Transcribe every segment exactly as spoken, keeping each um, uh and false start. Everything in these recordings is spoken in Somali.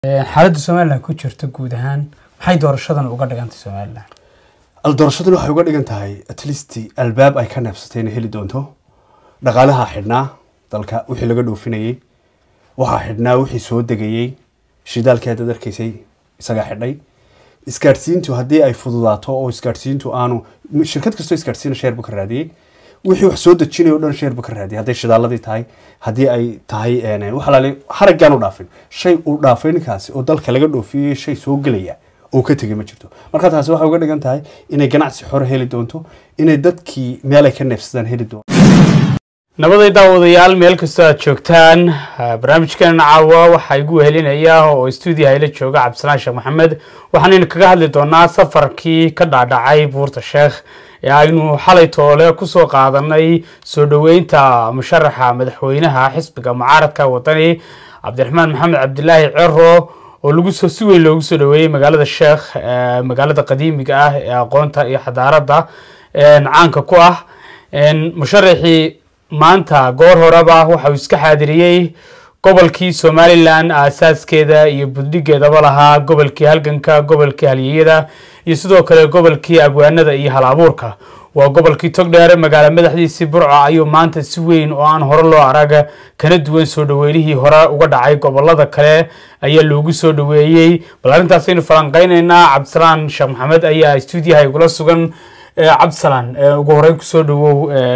xaaladda Soomaaliland ku jirta guud ahaan maxay doorashadan uga dhigantay Soomaaliland al doorashadan waxay uga dhigan tahay at least albaab ay ka neefsatay inay heli doonto dhaqaalaha xidhnaa dalka wixii laga dhoofinayay waxa xidhnaa wixii soo degayay shidaalkeeda darkiisay isaga xidhay isgaarsiintu haddii ay fududaato oo isgaarsiintu aanu shirkad kastoo isgaarsiina share bu ka raadiyay wixii wax soo dejinayo dhan share bu ka raadiyay haddii shidaaladii tahay haddii ay tahay een waxa la haragaan u dhaafin shay u dhaafay ninkaasi oo dalka laga dhoofiyay shay soo galaya oo ka tagay ma jirto marka taas waxa uga dhigan tahay inay ganacsi xor heli doonto inay dadkii meel ay ka neefsadaan heli doonto nabaday daawadayaal meel kasta aad joogtaan barnaamijkan caawa waxa igu helinaya oo studio hayla jooga Cabdisalaan Sheekh Maxamed waxaan kaga hadli doonaa safarkii ka dhaadhacay buurta Sheekh ee aynu xalay toole ku soo qaadanay soo dhaweynta musharaxa madaxweynaha xisbiga mucaaradka wadani Cabdiraxmaan Maxamed Cabdilaahi Ciro oo lagu soo si weyn loogu soo dhaweeyay magaalada Sheekh magaalada qadiimiga ah ee aqoonta iyo xadaaradda caanka ku ah musharaxii maanta goor horeba waxa uu iska xaadiriyay gobolkii Somaliland asaaskeeda iyo buddigeedaba lahaa gobolkii halganka gobolkii halyeeyada iyo sidoo kale gobolkii abwaanada iyo hal-abuurka waa gobolkii Togdheer magaalada madaxdiisii Burco ayuu maanta si weyn oo aan hore loo arag kana duwan soo dhaweynihii hore uga dhacay gobolada kale ayaa loogu soo dhaweeyay bal arintaas aynu falanqeynaynaa Cabdisalaan Sheekh Maxamed ayaa studio-ha igula sugan Cabdisalaan ugu horreyn ku soo dhawow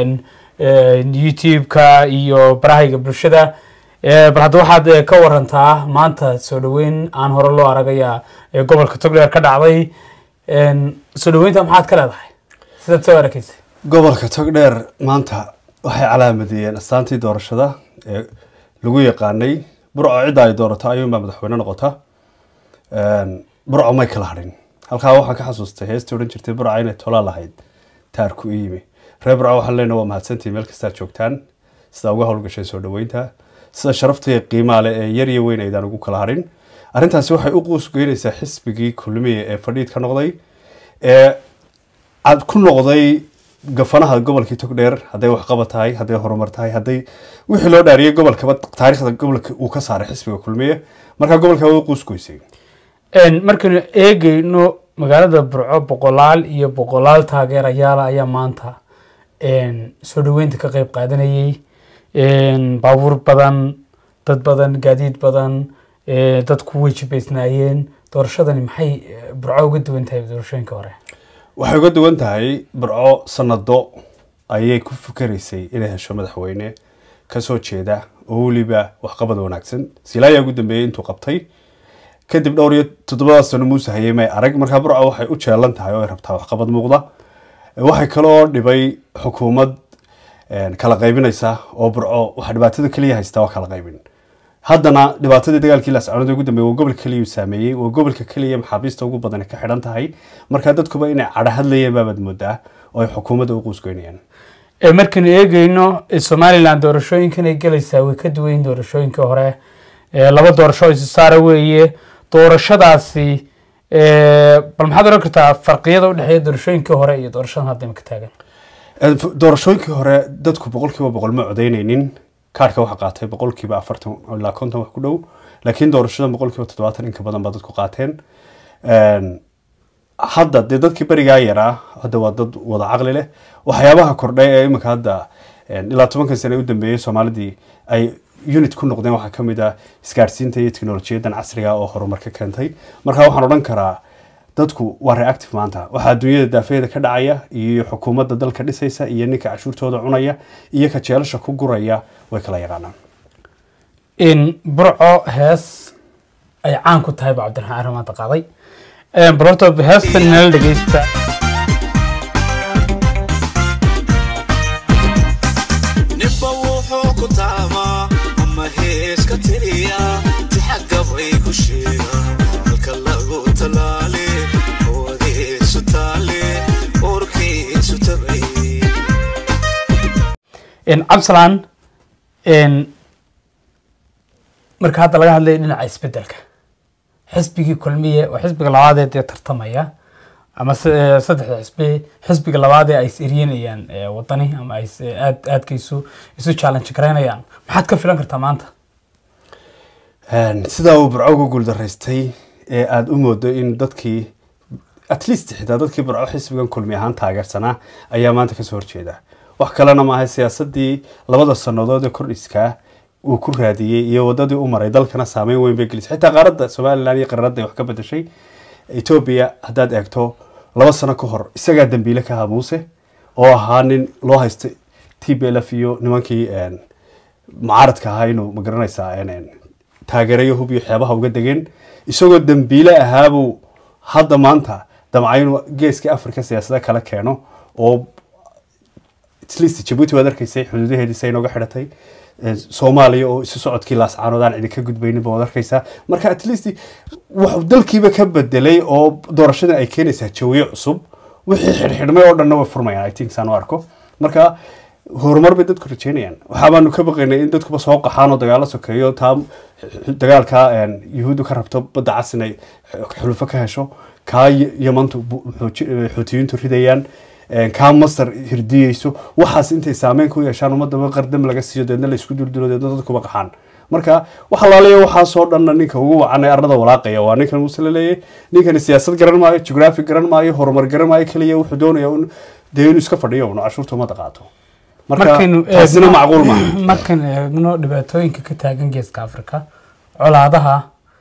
YouTube-ka iyo barahayga bulshada bal hadda waxaad ka warantaa maanta soo dhaweyn aan hore loo aragaya gobolka Togdheer ka dhacday soo dhaweynta maxaad ka leedahay sida soo arkaysay gobolka Togdheer maanta waxay calaamadiyeen astaantii doorashada ee lagu yaqaanay Burco cid ay doorato ayuu madaxweyne noqota een Burco ma kala harin halka waxaan ka xasuustay heestii oran jirtay Burco inay tola lahayd taarku iimi reer Burco waxa leenahay waa mahadsantii meel kasta joogtaan sida uga howlgashay soo dhaweynta sida sharafta iyo qiimaha leh ee yar iyo weyn aydan ugu kala harin arintaasi waxay u quus geynaysaa xisbigii Kulmiye ee fadhiid ka noqday ee ad ku noqday gafanaha gobolka Togdheer haday wax qabatahay haday horumar tahay haday wixii loo dhaariyay gobolka taariikhda gobolka uu ka saaray xisbiga Kulmiye marka gobolka uu quus goysay een markii eegayno magaalada Burco boqolaal iyo boqolaal taageerayaal ayaa maanta een soo dhaweynta ka qayb qaadanayay een baabuur badan dad badan gaadiid badan ee dadku wajibaysnaayeen doorashadani maxay Burco uga duwan tahay doorashooyinka hore waxay uga duwan tahay Burco sanado ayay ku fikiraysay inay hesho madaxweyne ka soo jeeda oo waliba wax qabad wanaagsan silaya ugu dambeeyay intuu qabtay kadib dhowr iyo toddoba sano Muuse hayay may arag marka Burco waxay u jeelan tahay oo ay rabtaa wax qabad muuqda waxay kaloo dhibay xukuumad een kala qaybinaysa oo Burco waxa dhibaatada kaliya haysta waa kala qaybin haddana dhibaatada dagaalkii la socday ugu dambeeyay waa gobolka kaliya saameeyay waa gobolka kaliya maxaabiista ugu badan ka xidhan tahay marka dadkuba inay cadha hadlayeen baabad moodaa oo ay xukuumadda u quus goynayaan ee markaan eegayno Somaliland doorashooyinkan ay galaysaa way ka duwan doorashooyinka hore ee laba doorasho is saara weeye doorashadaasi ee bal maxaad oran kartaa farqiyada u dhaxeeya doorashooyinka hore iyo doorashadan hadda ka taagan doorashooyinka hore dadku boqolkiiba boqol ma codeynaynin kaarka waxa qaatay boqolkiiba afartan ilaa konton wax ku dhow laakiin doorashada boqolkiiba toddobaatan in ka badan ba dadku qaateen een hadda dadkii bariga yaraa hadda waa dad wada aqli leh waxyaabaha kordhay ee imika hadda ilaa toban sano u dambeeyay Soomaalidii ay unit ku noqdeen waxa kamid ah isgaarsiinta iyo teknoolajiyada casriga oo horumar ka keentay marka waxaan oran karaa dadku waa reactive maanta waxa adduunyada daafeeda ka dhacaya iyo xukuumadda dalka dhisaysa iyo ninka cashuurtooda cunaya iyo ka jeelasha ku guraya way kala yaqaanaan in Burco hees ay caan ku tahay Cabdiraxmaan Armaan taqaaday ee Burco heestan meel dhageysta niba wuxuu ku taama ama hees ka tiriya tixagab ay ku sheega halka lagu talaale in Cabdisalaan in marka hadda laga hadlay dhinaca isbedelka xisbigii Kulmiye oo xisbiga labaad ee tartamaya ama saddex xisbi xisbiga labaad ee ay isiriyeenayaan wadani ama ay aad aadkiisu isu challenge gareynayaan maxaad ka filan kartaa maanta sidaa uu burco ugu guuldaraystay ee aada u moodo in dadkii at least xitaa dadkii burco xisbigan kulmi ahaan taageersanaa ayaa maanta kasoo horjeeda wax kalena maaha siyaasadii labada sanadood ee kordhiskaa uu ku raadiyey iyo wadadii u maray dalkana saameyn weyn bay gelisay xitaa qaaradda somaliland iyo qaaradda wax ka bedeshay Ethiopia haddaad eegto laba sano ka hor isagaa dambiile ka ahaa muuse oo ahaa nin loo haystay T B L F iyo nimankii mucaaradka ahaa inuu ma garanaysaa taageerayo hubiyo xeebaha uga degeen isagoo dambiile ahaabuu hadda maanta damcaynu geeska Afrika siyaasadda kala keeno oo at least Djibouti waad arkaysay xuduudaheedii inooga xidhatay Soomaaliya oo isu socodkii laas caanoodaan cidi ka gudbaynin baad arkaysaa marka at least wax dalkiiba ka bedelay oo doorashada ay keenaysaa jawiyo cusub wixii xirxidmay oo dhanna way furmayaan I think saan u arko marka horumar bay dadku rajeynayaan waxa baanu ka baqaynay in dadku soo qaxaan oo dagaalo sokeeyo taa dagaalka Yuhuudu ka rabto badda cas inay xulufo ka hesho ka Yemantu xuutiyiintu ridayaan ka Masar hirdiyeyso waxaas intay saameyn ku yeeshaan ummadda qardam laga siiyo deedna la isku duldulo deedna dadku ba qaxaan marka waxa la leeyahay waxa soo dhan ninka ugu wacanay arada walaaqaya waa ninkan uu leeyahay ninkan siyaasad garan maayo geography garan maayo horumar garan maayo kaliya wuxuu doonayaa in deenu iska fadhiyo oo cashuurta ma qaato markan taasina macquul ma markan eegno dhibaatooyinka ka taagan geeska Afrika colaadaha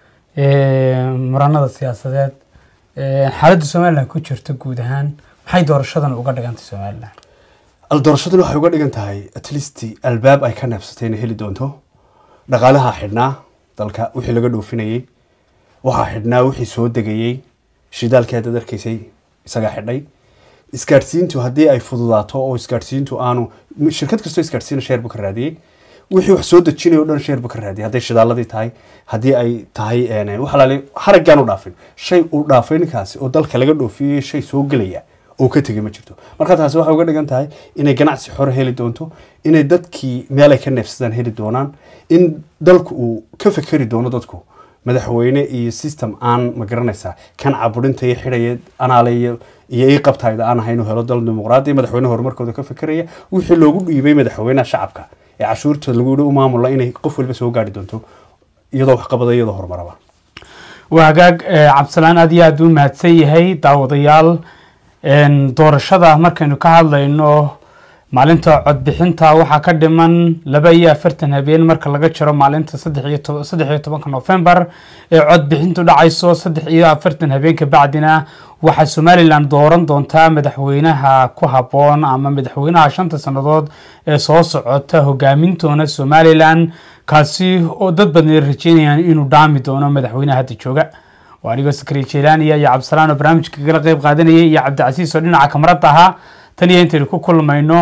ee muranada siyaasadeed ee xaaladda Soomaaliland ku jirta guud ahaan maxay doorashadan uga dhigantay Soomaaliland al doorashadan waxay uga dhigan tahay at least albaab ay ka nafsatay in heli doonto dhaqaalaha xidhnaa dalka wixii laga dhoofinayay waxa xidhnaa wixii soo degayay shidaalka dad arkaysay isaga xidhay isgaarsiintu hadii ay fududaato oo isgaarsiintu aanu shirkad kasto isgaarsiina share bu ka raadiyay wixii wax soo dejinay oo dhan share bu ka raadiyay haday shidaaladii tahay hadii ay tahay een waxa la leeyahay xaragaan u dhaafin shay u dhaafin kaasi oo dalka laga dhoofiyay shay soo galaya oo ka tagay ma jirto marka taasi waxa uga dhigan tahay inay ganacsi xor heli doonto inay dadkii meel ay ka neefsadaan heli doonaan in dalku uu ka fikiri doono dadku madaxweyne iyo system aan ma garanaysaa kan caburinta iyo xidhaya anaaleeyo iyo ay qabtayda aan ahayn helo dal dimuqraadi madaxweyne horumarkooda ka fikiraya wixii loogu dhiibay madaxweynaha shacabka ee cashuurta lagu yidhi u maamula inay qof walba soo gaari doonto iyadoo wax qabada iyadoo horumaraba waagaag cabsalaan aad iyo aad u mahadsan yahay daawadayaal doorashada markaynu ka hadlayno maalinta codbixinta waxa ka dhiman laba iyo afartan habeen marka laga jiro maalinta saddex iyo tobanka November ee codbixintu dhacayso saddex iyo afartan habeen ka bacdina waxa Somaliland dooran doontaa madaxweynaha ku haboon ama madaxweynaha shanta sanadood ee soo socota hogaamintoona Somaliland kaasi oo dad badan rajeynayaan inuu dhaami doono madaxweynaha hadda jooga وأنا سكري شيلاني يا عبد السلام برامج كجلا قيب قادني يا عبد العزيز ودينا عكمرتها تاني أنت اللي كل ما إنه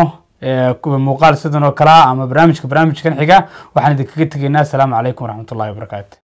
مقال سدنا وكلا أما برامج كبرامج كان حاجة وحنا دكتور الناس السلام عليكم ورحمة الله وبركاته.